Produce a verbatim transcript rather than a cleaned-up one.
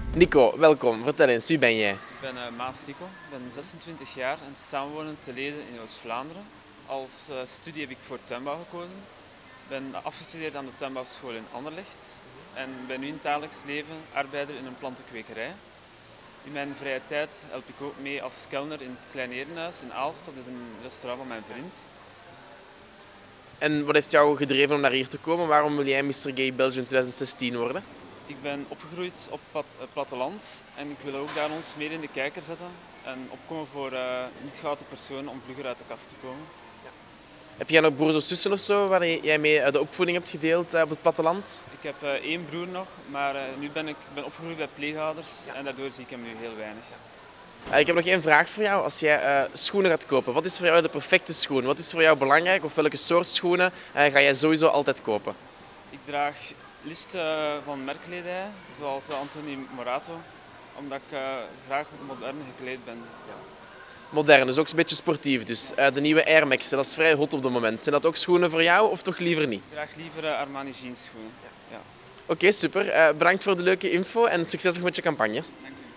Nico, welkom. Vertel eens, wie ben jij? Ik ben uh, Maas Nico, ik ben zesentwintig jaar en samenwonend te Leiden in Oost-Vlaanderen. Als uh, studie heb ik voor tuinbouw gekozen. Ik ben afgestudeerd aan de tuinbouwschool in Anderlecht en ben nu in het dagelijks leven arbeider in een plantenkwekerij. In mijn vrije tijd help ik ook mee als kelner in het Klein Herenhuis in Aalst, dat is een restaurant van mijn vriend. En wat heeft jou gedreven om naar hier te komen? Waarom wil jij mister Gay Belgium twintig zestien worden? Ik ben opgegroeid op het platteland en ik wil ook daar ons meer in de kijker zetten en opkomen voor uh, niet-gouden personen om vlugger uit de kast te komen. Heb jij nog broers of zussen of zo waar jij mee de opvoeding hebt gedeeld op het platteland? Ik heb uh, één broer nog, maar uh, nu ben ik ben opgegroeid bij pleegouders en daardoor zie ik hem nu heel weinig. Uh, ik heb nog één vraag voor jou. Als jij uh, schoenen gaat kopen, wat is voor jou de perfecte schoen? Wat is voor jou belangrijk of welke soort schoenen uh, ga jij sowieso altijd kopen? Ik draag liefst uh, van merkkledij, zoals uh, Anthony Morato, omdat ik uh, graag modern gekleed ben. Ja. Modern, dus ook een beetje sportief. Dus uh, de nieuwe Air Max, dat is vrij hot op het moment. Zijn dat ook schoenen voor jou of toch liever niet? Ik draag liever uh, Armani jeans schoenen. Ja. Ja. Oké, okay, super. Uh, bedankt voor de leuke info en succes nog met je campagne. Dank u.